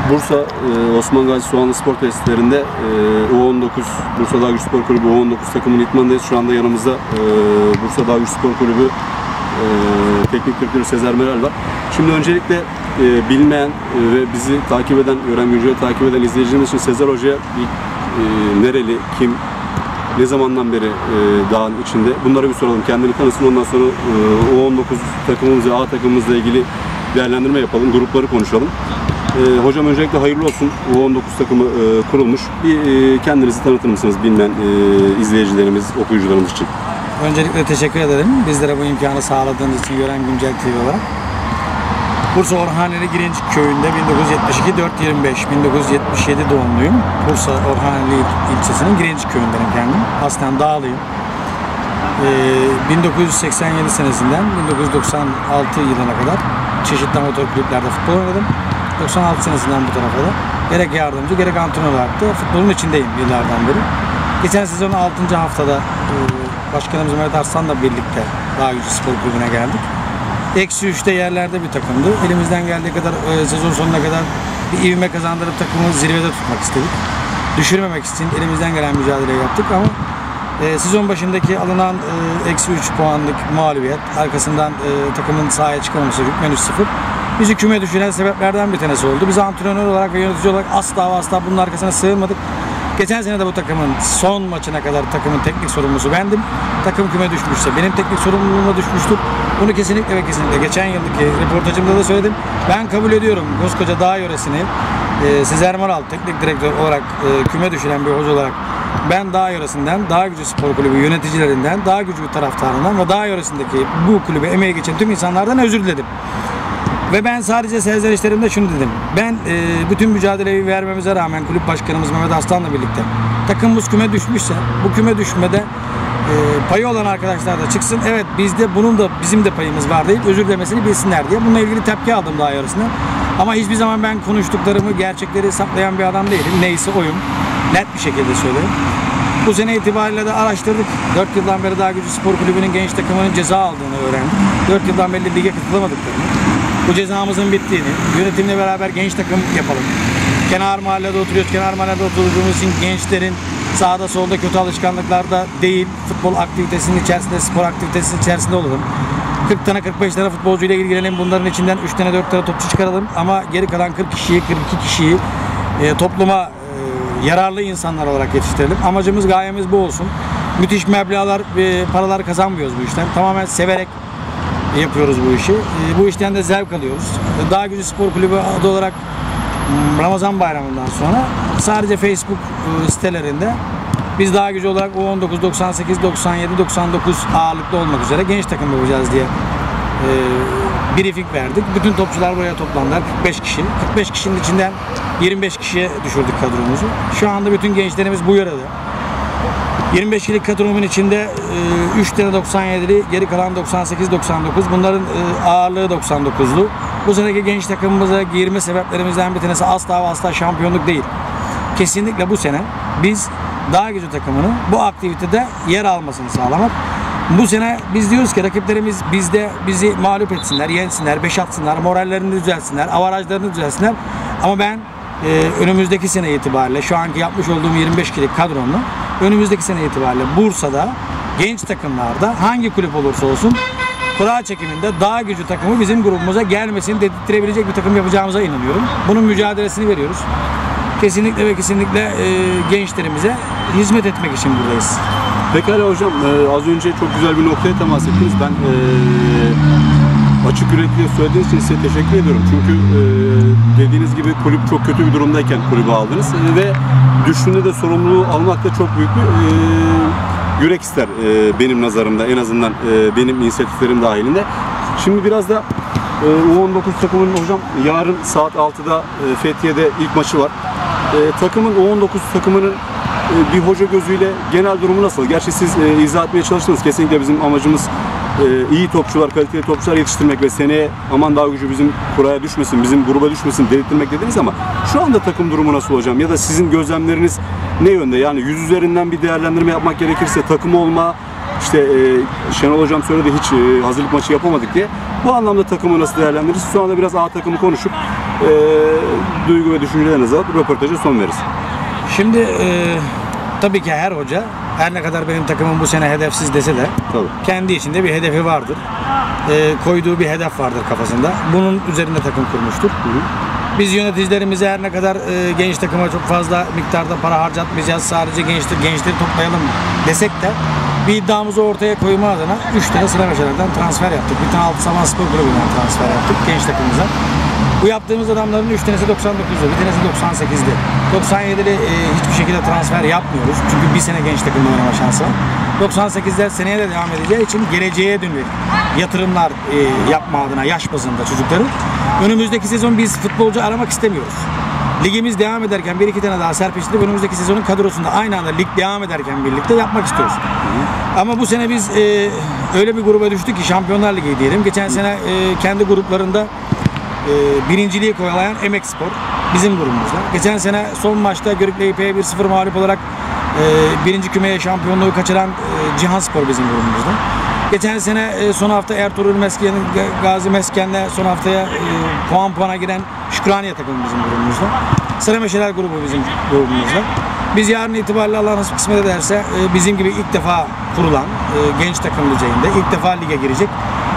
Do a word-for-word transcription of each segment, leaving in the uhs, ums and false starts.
Bursa e, Osman Gazi Soğanlı Spor Tesislerinde e, U on dokuz Bursa Dağ Gücü Spor Kulübü U on dokuz takımının idmanındayız. Şu anda yanımızda e, Bursa Dağ Gücü Spor Kulübü e, Teknik Direktörü Sezer Meral var. Şimdi öncelikle e, bilmeyen e, ve bizi takip eden, Öğren Günceli takip eden izleyicilerimiz için Sezer Hoca'ya ilk e, nereli, kim, ne zamandan beri e, dağın içinde, bunları bir soralım. Kendini tanısın, ondan sonra e, U on dokuz takımımız ve A takımımızla ilgili değerlendirme yapalım, grupları konuşalım. Ee, hocam öncelikle hayırlı olsun. U on dokuz takımı e, kurulmuş. Bir e, kendinizi tanıtır mısınız bilmeyen e, izleyicilerimiz, okuyucularımız için? Öncelikle teşekkür ederim. Bizlere bu imkanı sağladığınız için Gören Güncel T V olarak. Bursa Orhaneli Girencik Köyü'nde bin dokuz yüz yetmiş iki dört yirmi beş bin dokuz yüz yetmiş yedi doğumluyum. Bursa Orhaneli ilçesinin Girencik Köyü'ndenim kendim. Aslen Dağlıyım. Ee, bin dokuz yüz seksen yedi senesinden bin dokuz yüz doksan altı yılına kadar çeşitli amatör kulüplerde futbol oynadım. doksan altı senesinden bu tarafa da gerek yardımcı gerek antrenör olarak da futbolun içindeyim yıllardan beri. Geçen sezon altıncı haftada e, Başkanımız Mehmet Arslan'la birlikte Dağ Gücü Spor Kulübü'ne geldik. Eksi üçte yerlerde bir takımdı. Elimizden geldiği kadar e, sezon sonuna kadar bir ivme kazandırıp takımı zirvede tutmak istedik. Düşürmemek için elimizden gelen mücadeleyi yaptık ama e, sezon başındaki alınan e, eksi üç puanlık mağlubiyet, arkasından e, takımın sahaya çıkamaması, hükmen üç sıfır bizi küme düşüren sebeplerden bir tanesi oldu. Biz antrenör olarak ve yönetici olarak asla ve asla bunun arkasına sığınmadık. Geçen sene de bu takımın son maçına kadar takımın teknik sorumlusu bendim. Takım küme düşmüşse benim teknik sorumluluğuma düşmüştür. Bunu kesinlikle ve kesinlikle geçen yıldaki röportajımda da söyledim. Ben kabul ediyorum koskoca dağ yöresini e, Sezer Meral teknik direktör olarak e, küme düşüren bir hoca olarak ben Dağ yöresinden, Dağ Gücü Spor Kulübü yöneticilerinden, Dağ Gücü taraftarından ve Dağ yöresindeki bu kulübe emeği geçen tüm insanlardan özür diledim. Ve ben sadece serzenişlerimde şunu dedim. Ben e, bütün mücadeleyi vermemize rağmen kulüp başkanımız Mehmet Arslan'la birlikte takımımız küme düşmüşse bu küme düşmede e, payı olan arkadaşlar da çıksın. Evet bizde bunun da bizim de payımız var deyip özür dilemesini bilsinler diye. Bununla ilgili tepki aldım Dağ yarısından. Ama hiçbir zaman ben konuştuklarımı, gerçekleri saklayan bir adam değilim. Neyse oyum. Net bir şekilde söylerim. Bu sene itibariyle de araştırdık. dört yıldan beri Dağ Gücü Spor Kulübü'nün genç takımının ceza aldığını öğrendik. dört yıldan beri lige katılamadıklarını. Bu cezamızın bittiğini, yönetimle beraber genç takım yapalım. Kenar mahallede oturuyoruz, kenar mahallede oturduğumuz için gençlerin sağda solda kötü alışkanlıklarda değil, futbol aktivitesinin içerisinde, spor aktivitesinin içerisinde olalım. kırk tane kırk beş tane futbolcuyla ilgilenelim, bunların içinden üç tane dört tane topçu çıkaralım ama geri kalan kırk kişiyi, kırk iki kişiyi e, topluma e, yararlı insanlar olarak yetiştirelim. Amacımız, gayemiz bu olsun. Müthiş meblağlar, e, paralar kazanmıyoruz bu işten. Tamamen severek yapıyoruz bu işi. E, bu işten de zevk alıyoruz. Dağ Gücü Spor Kulübü adı olarak Ramazan Bayramı'ndan sonra sadece Facebook e, sitelerinde biz Dağ Gücü olarak U on dokuz, doksan sekiz, doksan yedi, doksan dokuz ağırlıklı olmak üzere genç takım yapacağız diye e, briefing verdik. Bütün topçular buraya toplandılar. kırk beş kişi. kırk beş kişinin içinden yirmi beş kişiye düşürdük kadromuzu. Şu anda bütün gençlerimiz bu yörede. yirmi beş kişilik kadromun içinde e, üç tane doksan yedili, geri kalan doksan sekiz doksan dokuz. Bunların e, ağırlığı doksan dokuzlu. Bu seneki genç takımımıza girme sebeplerimizden bir tanesi asla ve asla şampiyonluk değil. Kesinlikle bu sene biz Dağ Gücü takımının bu aktivitede yer almasını sağlamak. Bu sene biz diyoruz ki rakiplerimiz bizde bizi mağlup etsinler, yensinler, beş atsınlar, morallerini düzelsinler, avarajlarını düzelsinler. Ama ben e, önümüzdeki sene itibariyle şu anki yapmış olduğum yirmi beş kişilik kadronla önümüzdeki sene itibariyle Bursa'da genç takımlarda hangi kulüp olursa olsun kura çekiminde Dağ Gücü takımı bizim grubumuza gelmesini dedirttirebilecek bir takım yapacağımıza inanıyorum. Bunun mücadelesini veriyoruz. Kesinlikle ve kesinlikle e, gençlerimize hizmet etmek için buradayız. Pekala hocam, e, az önce çok güzel bir noktaya temas ettiniz. Ben e, açık yürekliyle söylediğiniz için size teşekkür ediyorum. Çünkü e, dediğiniz gibi kulüp çok kötü bir durumdayken kulübü aldınız e, ve düştüğünde de sorumluluğu almak da çok büyük bir e, yürek ister e, benim nazarımda, en azından e, benim inisiyatiflerim dahilinde. Şimdi biraz da e, U on dokuz takımının hocam yarın saat altıda e, Fethiye'de ilk maçı var. E, takımın U on dokuz takımının e, bir hoca gözüyle genel durumu nasıl? Gerçi siz e, izah etmeye çalıştınız. Kesinlikle bizim amacımız e, iyi topçular, kaliteli topçular yetiştirmek ve seneye aman Dağ Gücü bizim kuraya düşmesin, bizim gruba düşmesin dedirtmek dediniz ama şu anda takım durumu nasıl hocam? Ya da sizin gözlemleriniz ne yönde? Yani yüz üzerinden bir değerlendirme yapmak gerekirse takım olma, işte e, Şenol hocam söyledi hiç e, hazırlık maçı yapamadık diye. Bu anlamda takımı nasıl değerlendiririz? Şu anda biraz A takımı konuşup e, duygu ve düşüncelerinizi alıp röportaja son veririz. Şimdi e, tabii ki her hoca, her ne kadar benim takımım bu sene hedefsiz dese de Tabii. kendi içinde bir hedefi vardır. E, koyduğu bir hedef vardır kafasında. Bunun üzerinde takım kurmuştur. Hı hı. Biz yöneticilerimize her ne kadar e, genç takıma çok fazla miktarda para harcatmayacağız, sadece gençler, gençleri toplayalım desek de bir iddiamızı ortaya koyma adına üç tane sıra meşalardan transfer yaptık. Bir tane Altısaman Spor Kulübü'nden transfer yaptık genç takımımıza. Bu yaptığımız adamların üç tanesi doksan dokuzlu, bir tanesi doksan sekizli. doksan yedili e, hiçbir şekilde transfer yapmıyoruz. Çünkü bir sene genç takımda oynama şansı var. doksan sekizler seneye de devam edeceği için geleceğe dönük yatırımlar e, yapma adına yaş bazında çocukların. Önümüzdeki sezon biz futbolcu aramak istemiyoruz. Ligimiz devam ederken bir iki tane daha serpiştirip önümüzdeki sezonun kadrosunda aynı anda lig devam ederken birlikte yapmak istiyoruz. Ama bu sene biz e, öyle bir gruba düştük ki Şampiyonlar Ligi diyelim. Geçen sene e, kendi gruplarında e, birinciliği kovalayan Emek Spor bizim grubumuzda. Geçen sene son maçta Görükle İpek'e bir sıfır mağlup olarak e, birinci kümeye şampiyonluğu kaçıran e, Cihan Spor bizim grubumuzda. Geçen sene e, son hafta Ertuğrul Mesken'in Gazi Mesken'le son haftaya e, puan puana giren Şükraniye takımı bizim grubumuzda. Sıra Meşeler grubu bizim grubumuzda. Biz yarın itibariyle Allah nasip kısmet ederse e, bizim gibi ilk defa kurulan e, genç takım düzeyinde ilk defa lige girecek.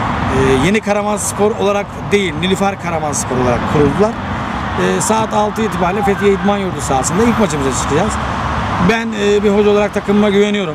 E, Yeni Karamanspor olarak değil, Nilüfer Karamanspor olarak kuruldular. E, saat altı itibariyle Fethiye İdman Yurdu sahasında ilk maçımıza çıkacağız. Ben e, bir hoca olarak takımıma güveniyorum.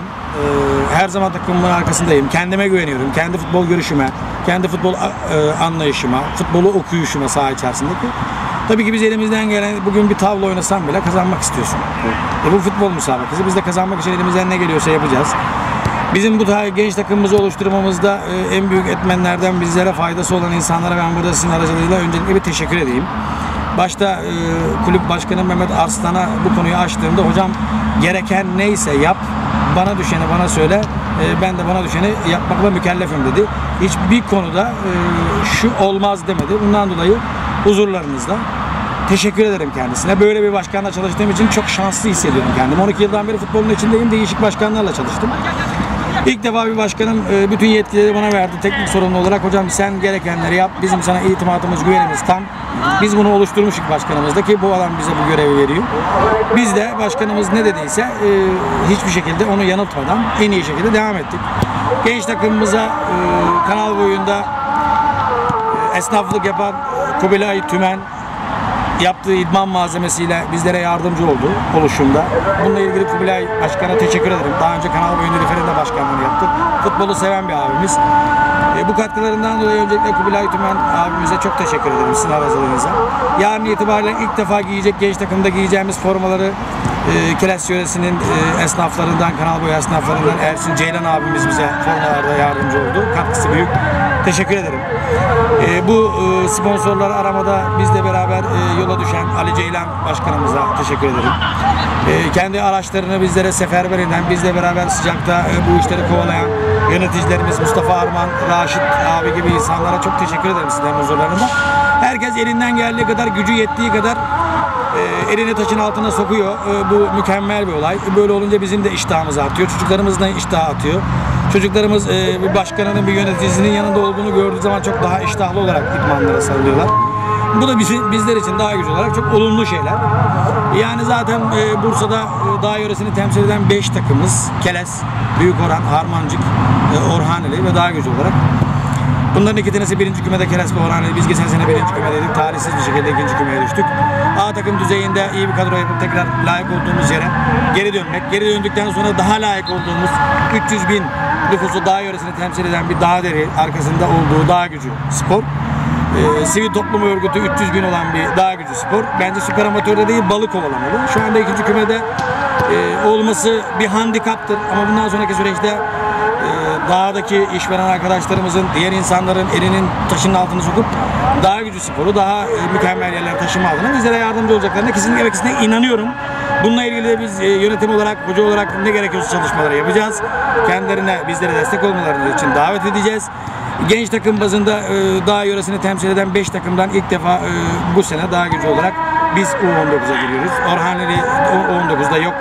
E, her zaman takımımın arkasındayım. Kendime güveniyorum. Kendi futbol görüşüme, kendi futbol e, anlayışıma, futbolu okuyuşuma saha içerisindeki. Tabii ki biz elimizden gelen bugün bir tavla oynasam bile kazanmak istiyorsun. E, bu futbol müsabakası. Biz de kazanmak için elimizden ne geliyorsa yapacağız. Bizim bu genç takımımızı oluşturmamızda e, en büyük etmenlerden bizlere faydası olan insanlara ben burada sizin aracılığıyla öncelikle bir teşekkür edeyim. Başta e, kulüp başkanı Mehmet Arslan'a bu konuyu açtığımda hocam gereken neyse yap, bana düşeni bana söyle, e, ben de bana düşeni yapmakla mükellefim dedi. Hiçbir konuda e, şu olmaz demedi. Bundan dolayı huzurlarınızda teşekkür ederim kendisine. Böyle bir başkanla çalıştığım için çok şanslı hissediyorum kendimi. on iki yıldan beri futbolun içindeyim. Değişik başkanlarla çalıştım. İlk defa bir başkanım bütün yetkileri bana verdi. Teknik sorumlu olarak hocam sen gerekenleri yap. Bizim sana itimatımız, güvenimiz tam. Biz bunu oluşturmuştuk başkanımızda ki bu adam bize bu görevi veriyor. Biz de başkanımız ne dediyse hiçbir şekilde onu yanıltmadan en iyi şekilde devam ettik. Genç takımımıza kanal boyunda esnaflık yapan Kubilay Tümen yaptığı idman malzemesiyle bizlere yardımcı oldu oluşumda. Bununla ilgili Kubilay Başkan'a teşekkür ederim. Daha önce Kanal Boyunda Nilüfer'in de başkanlığını yaptı. Futbolu seven bir abimiz. E, bu katkılarından dolayı öncelikle Kubilay Tümen abimize çok teşekkür ederim sizin aracılığınıza. Yarın itibariyle ilk defa giyecek genç takımda giyeceğimiz formaları e, Kiles yöresinin e, esnaflarından, Kanal Boyu esnaflarından Ersin Ceylan abimiz bize formalarda yardımcı oldu. Katkısı büyük. Teşekkür ederim. E, bu e, sponsorları aramada bizle beraber e, yola düşen Ali Ceylan Başkanımıza teşekkür ederim. E, kendi araçlarını bizlere seferber eden, bizle beraber sıcakta e, bu işleri kovalayan yöneticilerimiz Mustafa Arman, Raşit abi gibi insanlara çok teşekkür ederim sizlerin huzurlarında. Herkes elinden geldiği kadar, gücü yettiği kadar e, elini taşın altına sokuyor. E, bu mükemmel bir olay. Böyle olunca bizim de iştahımız artıyor. Çocuklarımız da iştah atıyor. Çocuklarımız e, bir başkanının, bir yöneticisinin yanında olduğunu gördüğü zaman çok daha iştahlı olarak idmanlara sarılıyorlar. Bu da bizim, bizler için daha güzel olarak çok olumlu şeyler. Yani zaten e, Bursa'da e, dağ yöresini temsil eden beş takımız. Keles, Büyükoran, Harmancık, e, Orhaneli ve Dağ Gücü olarak. Bunların iki tanesi birinci kümede Keles ve Orhaneli. Biz geçen sene birinci kümedeydik. Tarihsiz bir şekilde ikinci kümeye düştük. A takım düzeyinde iyi bir kadro yapıp tekrar layık olduğumuz yere geri dönmek. Geri döndükten sonra daha layık olduğumuz üç yüz bin nüfusu dağ yöresini temsil eden bir dağ deri arkasında olduğu Dağ Gücü Spor. Ee, sivil toplum örgütü üç yüz bin olan bir Dağ Gücü Spor. Bence süper amatörde değil balık kovalamalı. Şu anda ikinci kümede e, olması bir handikaptır. Ama bundan sonraki süreçte e, dağdaki işveren arkadaşlarımızın, diğer insanların elinin taşının altını sokup Dağ Gücü Sporu daha e, mükemmel yerlere taşıma adına bizlere yardımcı olacaklarına kesinlikle ve kesinlikle inanıyorum. Bununla ilgili de biz e, yönetim olarak, hoca olarak ne gerekiyorsa çalışmaları yapacağız. Kendilerine, bizlere destek olmaları için davet edeceğiz. Genç takım bazında e, Dağ yöresini temsil eden beş takımdan ilk defa e, bu sene Dağ Gücü olarak biz U on dokuza giriyoruz. Orhaneli U on dokuzda yok.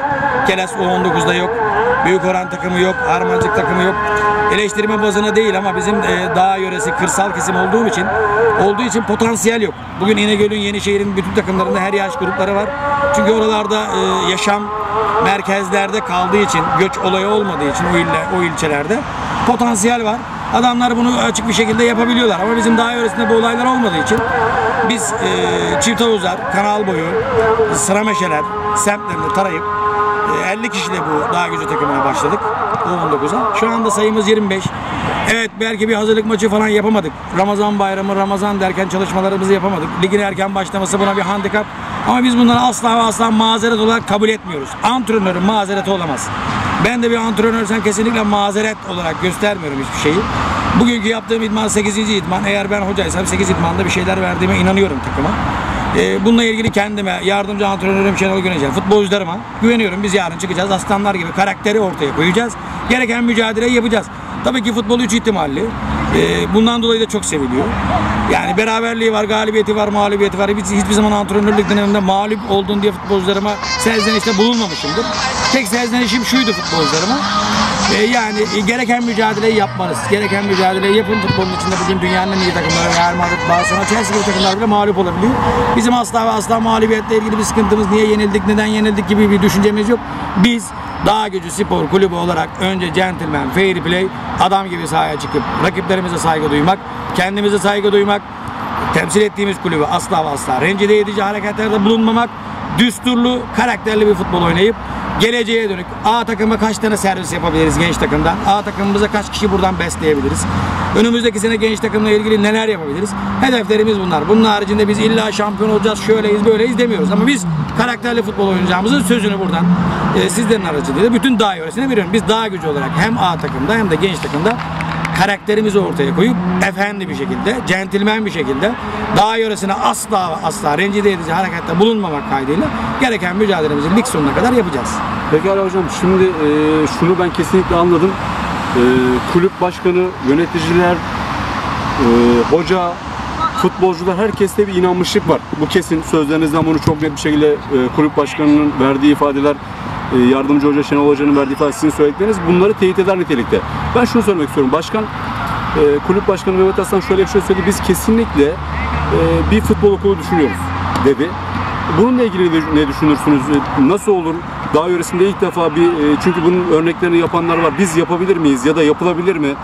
Keles U on dokuzda yok. Büyükoran takımı yok. Harmancık takımı yok. Eleştirme bazına değil ama bizim e, dağ yöresi, kırsal kesim olduğu için olduğu için potansiyel yok. Bugün İnegöl'ün, Yenişehir'in bütün takımlarında her yaş grupları var. Çünkü oralarda e, yaşam merkezlerde kaldığı için, göç olayı olmadığı için o, ille, o ilçelerde potansiyel var. Adamlar bunu açık bir şekilde yapabiliyorlar ama bizim dağ yöresinde bu olaylar olmadığı için biz e, çift havuzlar, kanal boyu, sıra meşeler, semtlerini tarayıp e, elli kişiyle bu dağ gücü takımına başladık U on dokuza. Şu anda sayımız yirmi beş. Evet, belki bir hazırlık maçı falan yapamadık. Ramazan bayramı, Ramazan derken çalışmalarımızı yapamadık. Ligin erken başlaması buna bir handikap. Ama biz bunları asla ve asla mazeret olarak kabul etmiyoruz. Antrenörün mazereti olamaz. Ben de bir antrenörsem kesinlikle mazeret olarak göstermiyorum hiçbir şeyi. Bugünkü yaptığım idman sekizinci idman. Eğer ben hocaysam sekiz idmanda bir şeyler verdiğime inanıyorum takıma. Ee, bununla ilgili kendime, yardımcı antrenörüm Şenol Güneş'e, futbolcularıma güveniyorum. Biz yarın çıkacağız. Aslanlar gibi karakteri ortaya koyacağız. Gereken mücadeleyi yapacağız. Tabii ki futbol üç ihtimalli. Ee, bundan dolayı da çok seviliyor. Yani beraberliği var, galibiyeti var, mağlubiyeti var. Biz hiçbir zaman antrenörlük döneminde mağlup oldun diye futbolcularıma serzenişte bulunmamışımdır. Tek serzenişim şuydu futbolcularıma. Ee, yani gereken mücadeleyi yapmanız. Gereken mücadeleyi yapın. Futbolun içinde bugün dünyanın en iyi takımları, Real Madrid, Barcelona, Chelsea gibi takımlar bile mağlup olabiliyor. Bizim asla ve asla mağlubiyetle ilgili bir sıkıntımız, niye yenildik, neden yenildik gibi bir düşüncemiz yok. Biz Dağ Gücü Spor Kulübü olarak önce gentleman, fair play, adam gibi sahaya çıkıp rakiplerimize saygı duymak, kendimize saygı duymak, temsil ettiğimiz kulübü asla ve asla rencide edici hareketlerde bulunmamak, düsturlu, karakterli bir futbol oynayıp geleceğe dönük A takıma kaç tane servis yapabiliriz genç takımdan, A takımımıza kaç kişi buradan besleyebiliriz, önümüzdeki sene genç takımla ilgili neler yapabiliriz, hedeflerimiz bunlar. Bunun haricinde biz illa şampiyon olacağız, şöyleyiz böyleyiz demiyoruz ama biz karakterli futbol oynayacağımızın sözünü buradan e, sizlerin aracılığıyla bütün dağ yöresine veriyorum. Biz Dağ Gücü olarak hem A takımda hem de genç takımda karakterimizi ortaya koyup efendi bir şekilde, centilmen bir şekilde dağ yöresine asla asla rencide edici harekette bulunmamak kaydıyla gereken mücadelemizi lig sonuna kadar yapacağız. Pekala hocam, şimdi e, şunu ben kesinlikle anladım. E, kulüp başkanı, yöneticiler, e, hoca, futbolcular, herkeste bir inanmışlık var. Bu kesin, sözlerinizden bunu çok net bir şekilde e, kulüp başkanının verdiği ifadeler, e, yardımcı hoca Şenol Hoca'nın verdiği ifadeler, sizin söyledikleriniz bunları teyit eder nitelikte. Ben şunu söylemek istiyorum. Başkan, e, kulüp başkanı Mehmet Aslan şöyle bir şey söyledi. Biz kesinlikle e, bir futbol okulu düşünüyoruz dedi. Bununla ilgili ne düşünürsünüz? Nasıl olur? Dağ yöresinde ilk defa bir, e, çünkü bunun örneklerini yapanlar var. Biz yapabilir miyiz ya da yapılabilir mi?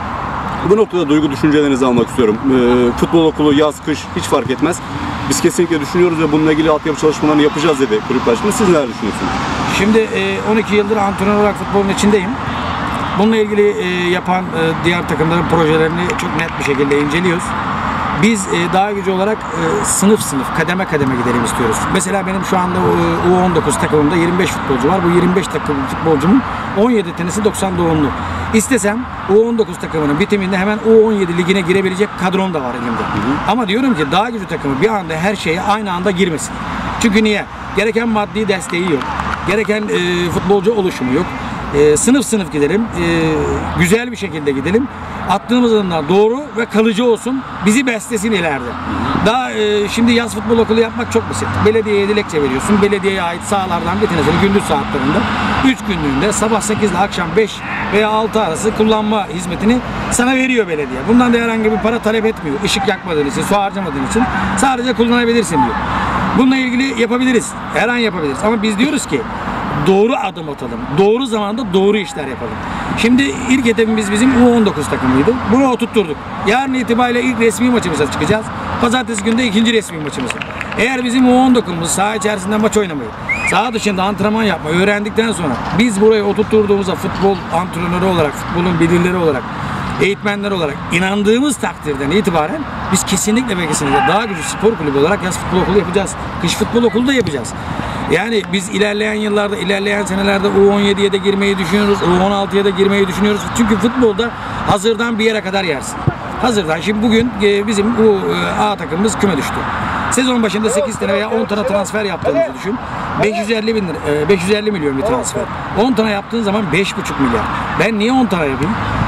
Bu noktada duygu düşüncelerinizi almak istiyorum. E, futbol okulu yaz, kış hiç fark etmez. Biz kesinlikle düşünüyoruz ve bununla ilgili altyapı çalışmalarını yapacağız dedi kulüp başkanı. Siz neler düşünüyorsunuz? Şimdi on iki yıldır antrenör olarak futbolun içindeyim. Bununla ilgili yapan diğer takımların projelerini çok net bir şekilde inceliyoruz. Biz Dağ Gücü olarak sınıf sınıf, kademe kademe gidelim istiyoruz. Mesela benim şu anda U on dokuz takımımda yirmi beş futbolcu var. Bu yirmi beş takım futbolcumun on yedi tanesi doksan doğumlu. İstesem U on dokuz takımının bitiminde hemen U on yedi ligine girebilecek kadrom da var elimde. Hı hı. Ama diyorum ki Dağ Gücü takımı bir anda her şeye aynı anda girmesin. Çünkü niye? Gereken maddi desteği yok. Gereken e, futbolcu oluşumu yok. E, sınıf sınıf gidelim. E, güzel bir şekilde gidelim. Attığımız adımlar doğru ve kalıcı olsun. Bizi beslesin ileride. Daha e, şimdi yaz futbol okulu yapmak çok basit. Belediyeye dilekçe veriyorsun. Belediyeye ait sahalardan bir tanesini gündüz saatlerinde üç günlüğünde sabah sekiz ile akşam beş veya altı arası kullanma hizmetini sana veriyor belediye. Bundan da herhangi bir para talep etmiyor. Işık yakmadığın için, su harcamadığın için sadece kullanabilirsin diyor. Bununla ilgili yapabiliriz. Her an yapabiliriz. Ama biz diyoruz ki doğru adım atalım. Doğru zamanda doğru işler yapalım. Şimdi ilk hedefimiz bizim U on dokuz takımıydı. Bunu oturtturduk. Yarın itibariyle ilk resmi maçımıza çıkacağız. Pazartesi günde ikinci resmi maçımız. Eğer bizim U on dokuzumuz saha içerisinde maç oynamayı, saha dışında antrenman yapmayı öğrendikten sonra biz buraya oturtturduğumuzda futbol antrenörü olarak, futbolun bilirleri olarak, eğitmenler olarak inandığımız takdirden itibaren biz kesinlikle ve kesinlikle Dağ Gücü Spor Kulübü olarak yaz futbol okulu yapacağız. Kış futbol okulu da yapacağız. Yani biz ilerleyen yıllarda, ilerleyen senelerde U on yediye de girmeyi düşünüyoruz, U on altıya da girmeyi düşünüyoruz. Çünkü futbolda hazırdan bir yere kadar yersin. Hazırdan. Şimdi bugün bizim bu A takımımız küme düştü. Sezon başında sekiz tane veya on tane transfer yaptığımızı düşün. beş yüz elli bin lira, beş yüz elli milyon bir transfer. on tane yaptığın zaman beş buçuk milyar. Ben niye on tane yapayım?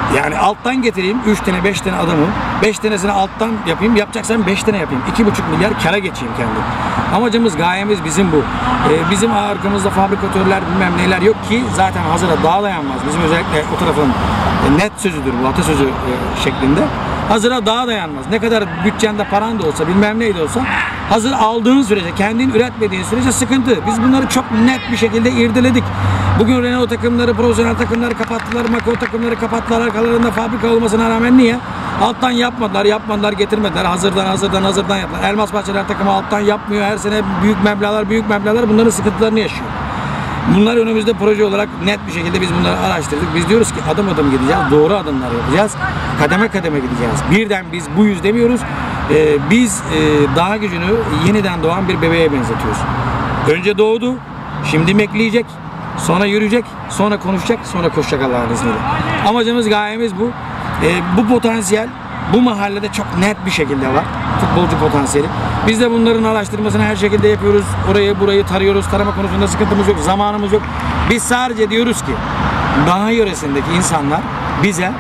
Yani alttan getireyim üç tane beş tane adamı, beş tanesini alttan yapayım, yapacaksam beş tane yapayım. iki buçuk milyar kâra geçeyim kendim. Amacımız, gayemiz bizim bu. Ee, bizim arkamızda fabrikatörler bilmem neler yok ki zaten hazıra daha dayanmaz. Bizim özellikle o tarafın e, net sözüdür bu, atasözü e, şeklinde. Hazıra daha dayanmaz. Ne kadar bütçende paran da olsa, bilmem neydi olsa, hazır aldığın sürece, kendin üretmediğin sürece sıkıntı. Biz bunları çok net bir şekilde irdeledik. Bugün Renault takımları, profesyonel takımları kapattılar, Mako takımları kapattılar. Arkalarında fabrika olmasına rağmen niye? Alttan yapmadılar, yapmadılar, getirmediler. Hazırdan, hazırdan, hazırdan yaptılar. Elmas Bahçeler takımı alttan yapmıyor. Her sene büyük meblağlar, büyük meblağlar bunların sıkıntılarını yaşıyor. Bunlar önümüzde proje olarak net bir şekilde biz bunları araştırdık. Biz diyoruz ki adım adım gideceğiz, doğru adımlar yapacağız, kademe kademe gideceğiz. Birden biz buyuz demiyoruz. Ee, biz e, dağ gücünü yeniden doğan bir bebeğe benzetiyoruz. Önce doğdu, şimdi mekleyecek, sonra yürüyecek, sonra konuşacak, sonra koşacak Allah'ın izniyle. Amacımız, gayemiz bu. Ee, bu potansiyel bu mahallede çok net bir şekilde var. Futbolcu potansiyeli. Biz de bunların araştırmasını her şekilde yapıyoruz. Orayı burayı tarıyoruz. Tarama konusunda sıkıntımız yok. Zamanımız yok. Biz sadece diyoruz ki dağ yöresindeki insanlar bize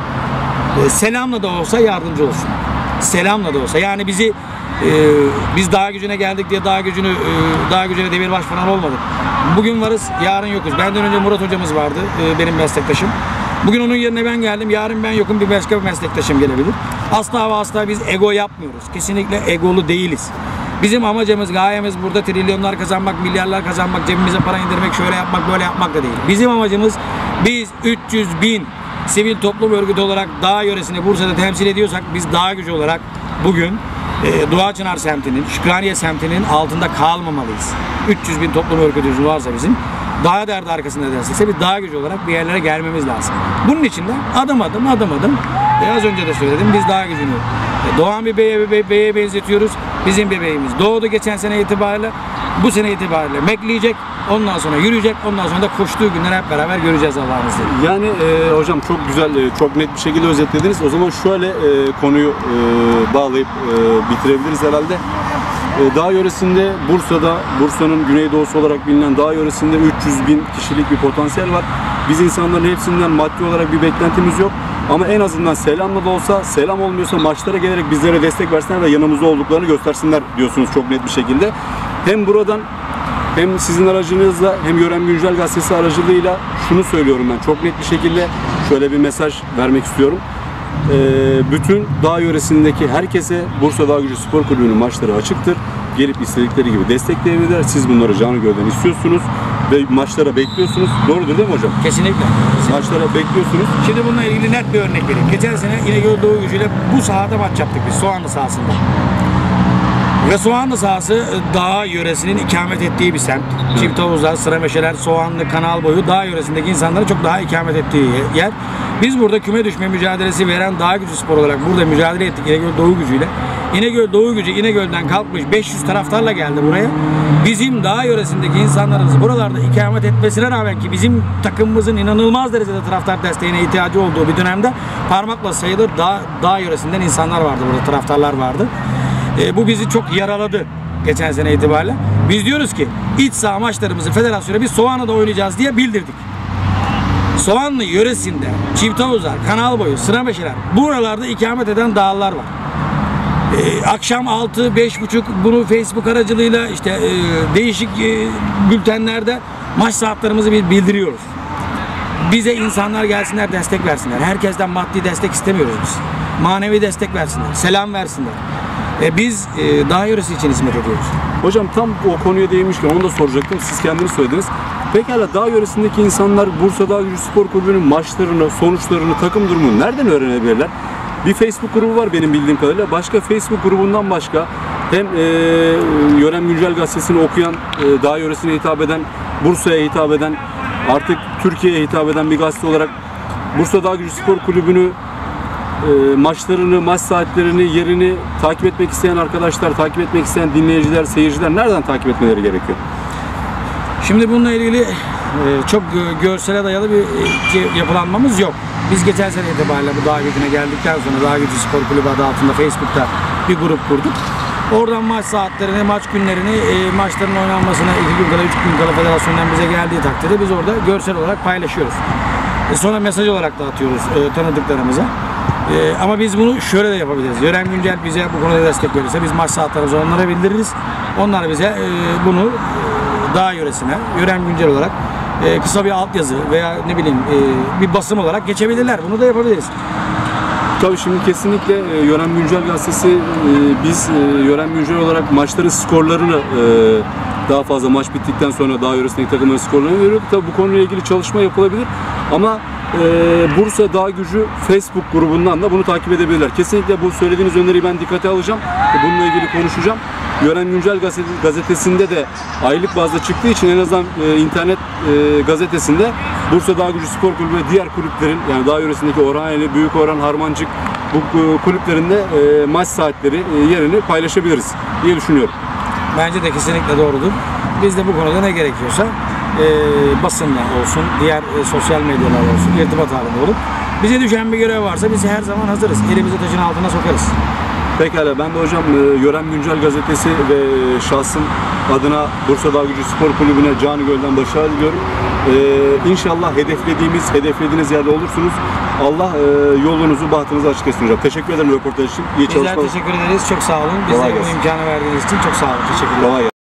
e, selamla da olsa yardımcı olsun. Selamla da olsa. Yani bizi e, biz dağ gücüne geldik diye dağ gücünü e, dağ gücüne demirbaş falan olmadık. Bugün varız, yarın yokuz. Benden önce Murat hocamız vardı. E, benim meslektaşım. Bugün onun yerine ben geldim, yarın ben yokum, bir başka bir meslektaşım gelebilir. Asla ve asla biz ego yapmıyoruz. Kesinlikle egolu değiliz. Bizim amacımız, gayemiz burada trilyonlar kazanmak, milyarlar kazanmak, cebimize para indirmek, şöyle yapmak, böyle yapmak da değil. Bizim amacımız, biz üç yüz bin sivil toplum örgütü olarak dağ yöresini Bursa'da temsil ediyorsak, biz dağ gücü olarak bugün e, Doğaçınar semtinin, Şükraniye semtinin altında kalmamalıyız. üç yüz bin toplum örgütümüz varsa bizim, dağ derdi arkasında derse bir dağ gücü olarak bir yerlere gelmemiz lazım. Bunun için de adım adım adım adım e az önce de söyledim, biz dağ gücünü e, doğan bir beye, be, beye benzetiyoruz. Bizim bebeğimiz doğdu geçen sene itibariyle, bu sene itibariyle mekleyecek, ondan sonra yürüyecek, ondan sonra da koştuğu günleri hep beraber göreceğiz Allah'ın izniyle. Yani e, hocam çok güzel, e, çok net bir şekilde özetlediniz. O zaman şöyle e, konuyu e, bağlayıp e, bitirebiliriz herhalde. E, dağ yöresinde, Bursa'da, Bursa'nın güneydoğusu olarak bilinen dağ yöresinde üç yüz bin kişilik bir potansiyel var. Biz insanların hepsinden maddi olarak bir beklentimiz yok. Ama en azından selamla da olsa, selam olmuyorsa maçlara gelerek bizlere destek versinler ve yanımızda olduklarını göstersinler diyorsunuz çok net bir şekilde. Hem buradan hem sizin aracınızla hem Yören Güncel Gazetesi aracılığıyla şunu söylüyorum ben çok net bir şekilde, şöyle bir mesaj vermek istiyorum. Ee, bütün dağ yöresindeki herkese Bursa Dağ Gücü Spor Kulübü'nün maçları açıktır. Gelip istedikleri gibi destekleyebilirler. Siz bunları canı gövden istiyorsunuz ve maçlara bekliyorsunuz. Doğrudur değil mi hocam? Kesinlikle. Maçlara bekliyorsunuz. Şimdi bununla ilgili net bir örnek vereyim. Geçen sene İnegöl Doğu Gücü'yle bu sahada maç yaptık biz, Soğanlı sahasında. Ve Soğanlı sahası dağ yöresinin ikamet ettiği bir semt. Evet. Çifthavuzlar, Sırameşeler, Soğanlı, Kanal boyu dağ yöresindeki insanların çok daha ikamet ettiği yer. Biz burada küme düşme mücadelesi veren Dağ Gücü Spor olarak burada mücadele ettik İnegöl Doğu Gücü'yle. İnegöl Doğu Gücü İnegöl'den kalkmış beş yüz taraftarla geldi buraya. Bizim dağ yöresindeki insanlarımız buralarda ikamet etmesine rağmen ki bizim takımımızın inanılmaz derecede taraftar desteğine ihtiyacı olduğu bir dönemde parmakla sayılır dağ, dağ yöresinden insanlar vardı burada, taraftarlar vardı. E, bu bizi çok yaraladı geçen sene itibariyle. Biz diyoruz ki iç saha maçlarımızı federasyona biz Soğanlı'da oynayacağız diye bildirdik. Soğanlı yöresinde Çifthavuzlar, Kanal boyu, Sırameşeler buralarda ikamet eden dağlar var. Ee, akşam altı beş buçuk bunu Facebook aracılığıyla işte e, değişik e, bültenlerde maç saatlerimizi bildiriyoruz. Bize insanlar gelsinler, destek versinler. Herkesten maddi destek istemiyoruz biz. Manevi destek versinler, selam versinler. E, biz e, dağ yöresi için hizmet ediyoruz. Hocam tam o konuya değinmişken onu da soracaktım. Siz kendiniz söylediniz. Pekala dağ yöresindeki insanlar Bursa Dağ Gücü Spor Kulübü'nün maçlarını, sonuçlarını, takım durumunu nereden öğrenebilirler? Bir Facebook grubu var benim bildiğim kadarıyla. Başka Facebook grubundan başka hem e, Yören Güncel Gazetesi'ni okuyan, e, dağ yöresine hitap eden, Bursa'ya hitap eden, artık Türkiye'ye hitap eden bir gazete olarak Bursa Dağ Gücü Spor Kulübü'nü e, maçlarını, maç saatlerini, yerini takip etmek isteyen arkadaşlar, takip etmek isteyen dinleyiciler, seyirciler nereden takip etmeleri gerekiyor? Şimdi bununla ilgili e, çok görsele dayalı bir e, yapılanmamız yok. Biz geçen sene itibariyle bu dağ gücüne geldikten sonra Dağ Gücü Spor Kulübü adı altında Facebook'ta bir grup kurduk. Oradan maç saatlerini, maç günlerini, e, maçların oynanmasına iki gün kala, üç gün kala federasyondan bize geldiği takdirde biz orada görsel olarak paylaşıyoruz. E, sonra mesaj olarak da atıyoruz e, tanıdıklarımıza. E, ama biz bunu şöyle de yapabiliriz. Yören Güncel bize bu konuda destek verirse biz maç saatlerimizi onlara bildiririz. Onlar bize e, bunu e, dağ yöresine, Yören Güncel olarak e, kısa bir altyazı veya ne bileyim e, bir basım olarak geçebilirler. Bunu da yapabiliriz. Tabii şimdi kesinlikle e, Yören Güncel gazetesi e, biz e, Yören Güncel olarak maçların skorlarını e, daha fazla maç bittikten sonra daha yöresindeki takımların skorlarını veriyor. Tabii bu konuyla ilgili çalışma yapılabilir ama e, Bursa Dağ Gücü Facebook grubundan da bunu takip edebilirler. Kesinlikle bu söylediğiniz öneriyi ben dikkate alacağım. Bununla ilgili konuşacağım. Yören Güncel gazetesinde de aylık bazda çıktığı için en azından e, internet e, gazetesinde Bursa Dağ Gücü Spor Kulübü ve diğer kulüplerin yani dağ yöresindeki Orhaneli, Büyükorhan, Harmancık bu e, kulüplerinde e, maç saatleri e, yerini paylaşabiliriz diye düşünüyorum. Bence de kesinlikle doğrudur. Biz de bu konuda ne gerekiyorsa e, basınla olsun, diğer e, sosyal medyalar olsun, irtibat halinde olup bize düşen bir görev varsa biz her zaman hazırız. Elimizi taşın altına sokarız. Pekala, ben de hocam e, Yören Güncel gazetesi ve şahsım adına Bursa Dağ Gücü Spor Kulübü'ne canı gölden başarı diliyorum. E, İnşallah hedeflediğimiz, hedeflediğiniz yerde olursunuz. Allah e, yolunuzu, bahtınızı açık etsin hocam. Teşekkür ederim röportaj için. İyi Bizler çalışmalar. teşekkür ederiz. Çok sağ olun. Bize Kolay bu gelsin. imkanı verdiğiniz için çok sağ olun. Teşekkürler. Kolay gelsin.